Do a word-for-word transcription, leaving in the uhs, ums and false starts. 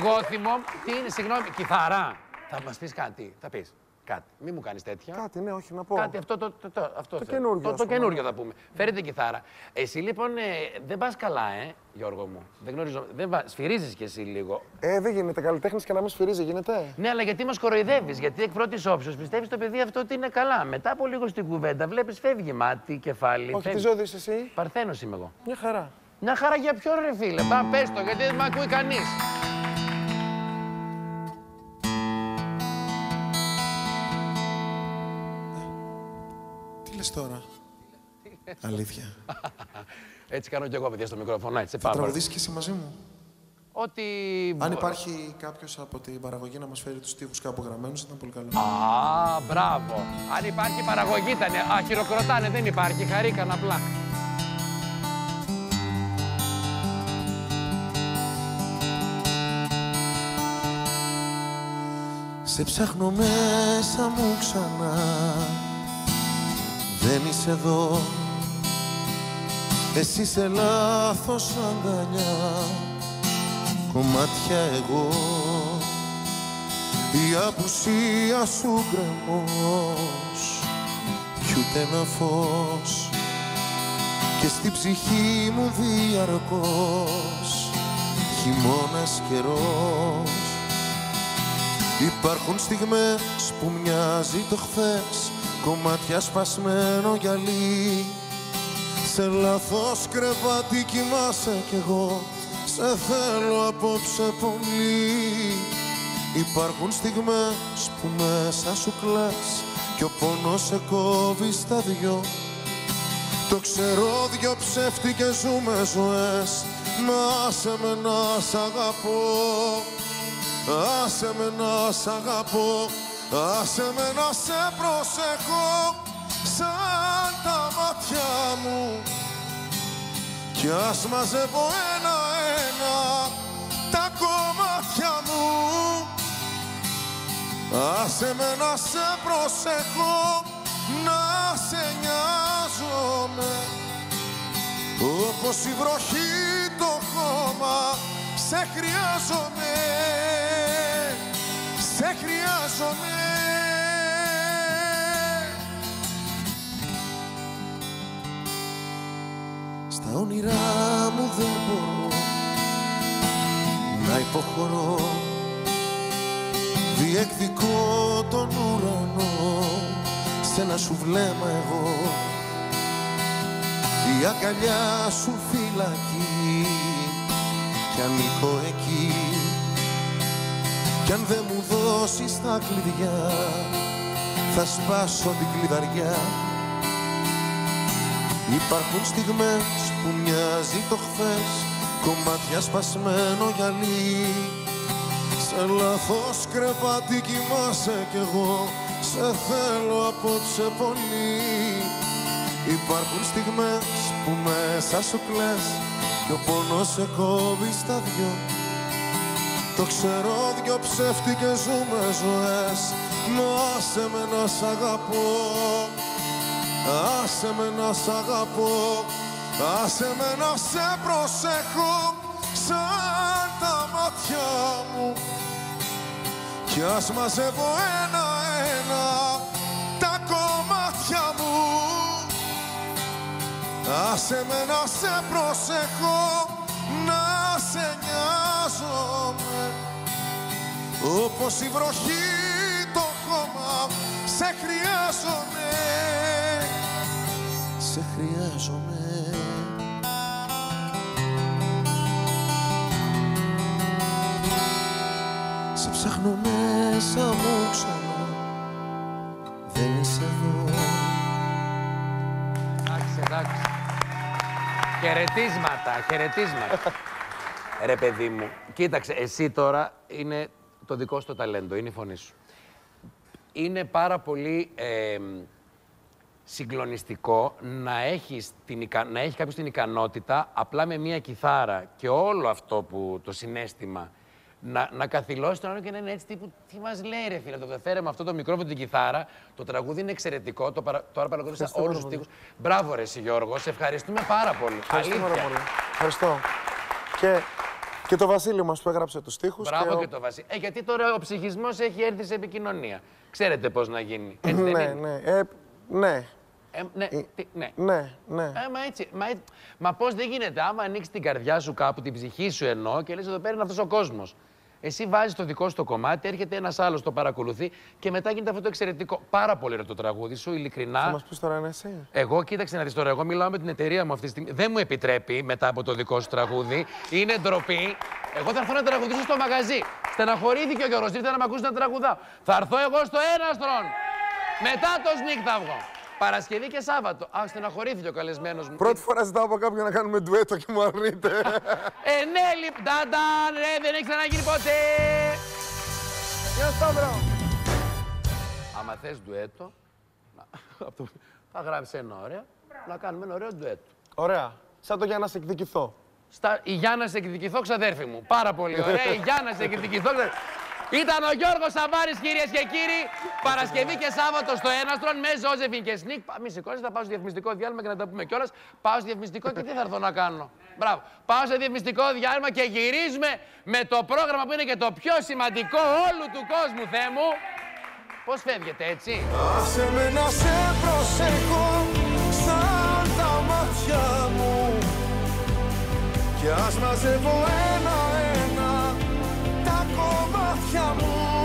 Εγώ θυμόμαι. Τι είναι, συγγνώμη, κιθάρα. Θα μας πεις κάτι, θα πεις. Κάτι. Μην μου κάνεις τέτοια. Κάτι, ναι, όχι να πω. Κάτι, αυτό το, το, το, αυτό το καινούργιο. Το, το καινούργιο θα πούμε. Φέρε την κιθάρα. Εσύ λοιπόν ε, δεν πας καλά, ε, Γιώργο μου. Δεν γνωρίζω. Δεν πα... Σφυρίζεις κι εσύ λίγο. Ε, δεν γίνεται καλλιτέχνης και να μην σφυρίζει, γίνεται. Ναι, αλλά γιατί μας κοροϊδεύεις. Γιατί εκ πρώτης όψεως πιστεύεις το παιδί αυτό ότι είναι καλά. Μετά από λίγο στην κουβέντα βλέπεις φεύγει μάτι, κεφάλι. Όχι, φεύγει. τι ζώδιο είσαι εσύ. Παρθένος είμαι εγώ. Μια χαρά. Μια χαρά για ποιον ρε φίλε. Πά, πες το, γιατί δεν με ακούει κανείς. Τι λες τώρα. Αλήθεια. Έτσι κάνω κι εγώ, παιδιά, στο μικρόφωνο. Έτσι, θα τραγουδήσεις και εσύ μαζί μου. Ότι... Αν υπάρχει κάποιος από την παραγωγή να μας φέρει τους στίχους κάπου γραμμένους, θα ήταν πολύ καλό. Α, μπράβο. Αν υπάρχει παραγωγή ήταν. Α, χειροκροτάνε, δεν υπάρχει. Χαρήκαν απλά. Σε ψάχνω μέσα μου ξανά. Δεν είσαι εδώ. Εσύ σε λάθος αγκαλιά. Κομμάτια εγώ. Η απουσία σου γκρεμός. Κι ούτε ένα φως. Και στην ψυχή μου διαρκώς χειμώνας καιρός. Υπάρχουν στιγμές που μοιάζει το χθες, κομμάτια σπασμένο γυαλί. Σε λάθος κρεβάτι κοιμάσαι κι εγώ, σε θέλω απόψε πολύ. Υπάρχουν στιγμές που μέσα σου κλαις κι ο πόνος σε κόβει στα δυο. Το ξέρω, δυο ψεύτικες ζούμε ζωές. Να σε με να σ' αγαπώ. Άσε με να σ' αγαπώ. Άσε με να σε προσεχώ. Σαν τα μάτια μου. Κι ας μαζεύω ένα-ένα τα κομμάτια μου. Άσε με να σε προσεχώ. Να σε νοιάζομαι. Όπως η βροχή το χώμα. Σε χρειάζομαι. Σε χρειάζομαι. Στα όνειρά μου δεν μπορώ να υποχωρώ. Διεκδικώ τον ουρανό σε ένα σου βλέμμα εγώ. Η αγκαλιά σου φυλακή κι ανήκω εκεί. Κι αν δεν μου δώσεις τα κλειδιά θα σπάσω την κλειδαριά. Υπάρχουν στιγμές που μοιάζει το χθες, κομμάτια σπασμένο γυαλί. Σε λάθος κρεβάτι κοιμάσαι κι εγώ, σε θέλω απόψε πολύ. Υπάρχουν στιγμές που μέσα σου κλαις κι ο πόνος σε κόβει στα δυο. Το ξέρω, δυο ψεύτικες ζούμε ζωές. Μα άσε με να σ' αγαπώ. Άσε με να σ' αγαπώ. Άσε με να σε προσέχω. Σαν τα μάτια μου. Κι ας μαζεύω ένα-ένα τα κομμάτια μου. Άσε με να σε προσέχω. Να σε νοιάζομαι. Όπως η βροχή το χώμα. Σε χρειάζομαι. Σε χρειάζομαι. Σε ψάχνω μέσα μου ξανά. Δεν είσαι εδώ. Εντάξει, εντάξει. Χαιρετίσματα, χαιρετίσματα. Ρε παιδί μου, κοίταξε, εσύ τώρα είναι το δικό σου το ταλέντο, είναι η φωνή σου. Είναι πάρα πολύ ε, συγκλονιστικό να, έχεις την ικα... να έχει κάποιος την ικανότητα απλά με μία κιθάρα και όλο αυτό που το συναίσθημα να, να καθυλώσει τον άλλο και να είναι έτσι τύπου τι μας λέει ρε φίλε, το φέρε με αυτό το μικρόφωνο την κιθάρα, το τραγούδι είναι εξαιρετικό, το παρα... τώρα παρακολούθησα όλους τους στίχους. Μπράβο ρε εσύ Γιώργο, σε ευχαριστούμε πάρα πολύ. Ευχαριστούμε Αλήθεια. πάρα πολύ. Ευχαριστώ. Και Και το Βασίλειο μας που έγραψε τους στίχους. Μπράβο και, ο... και το Βασίλειο. Ε, γιατί τώρα ο ψυχισμός έχει έρθει σε επικοινωνία. Ξέρετε πώς να γίνει. Έτσι δεν ναι, είναι? ναι, ε, ναι. Ε, ναι, Ε, τι, ναι. Ναι, ναι. Ε, μα έτσι. Μα, έτσι. Μα πώς δεν γίνεται, άμα ανοίξει την καρδιά σου κάπου, την ψυχή σου εννοώ και λες εδώ πέρα είναι αυτός ο κόσμος. Εσύ βάζεις το δικό σου το κομμάτι, έρχεται ένας άλλος, το παρακολουθεί και μετά γίνεται αυτό το εξαιρετικό. Πάρα πολύ ωραίο το τραγούδι σου, ειλικρινά. Θα μας πεις τώρα ένα εσύ. Εγώ, κοίταξε να δεις τώρα, εγώ μιλάω με την εταιρεία μου αυτή τη στιγμή. Δεν μου επιτρέπει μετά από το δικό σου τραγούδι. Είναι ντροπή. Εγώ θα έρθω να τραγουδήσω στο μαγαζί. Στεναχωρήθηκε ο Γιώργος, ήρθε να με ακούσει να τραγουδάω. Θα έρθω εγώ στο Έναστρον. Μετά το Σνικ θα βγω. Παρασκευή και Σάββατο. Α, στεναχωρήθηκε ο καλεσμένος μου. Πρώτη φορά ζητάω από κάποιον να κάνουμε ντουέτο και μου αρνείται. Ε, ναι, λοιπόν. Νταντάν, ρε, δεν έχει ξαναγίνει ποτέ. Γεια Σταύρο. Άμα θες ντουέτο, θα γράψεις ένα ωραίο, να κάνουμε ένα ωραίο ντουέτο. Ωραία. Σαν το για να σε εκδικηθώ. Στα... Η Γιάννα σε εκδικηθώ, ξαδέρφη μου. Πάρα πολύ ωραία. Η Γιάννα σε εκδικηθώ. Ήταν ο Γιώργος Σαμπάρης, κυρίες και κύριοι. Παρασκευή και Σάββατο στο Έναστρον με Ζώζεφιν και Σνικ. Μη σηκώνεις, θα πάω στο διαφημιστικό διάλειμμα και να τα πούμε κιόλας. Πάω στο διαφημιστικό και τι θα έρθω να κάνω. Μπράβο. Πάω στο διαφημιστικό διάλειμμα και γυρίζουμε με το πρόγραμμα που είναι και το πιο σημαντικό όλου του κόσμου, Θεέ μου. Πώς φεύγετε, έτσι? Άσε με να σε προσέχω σαν τα μάτια μου κι ας μαζεύω ένα-ένα τα κομμάτια μου.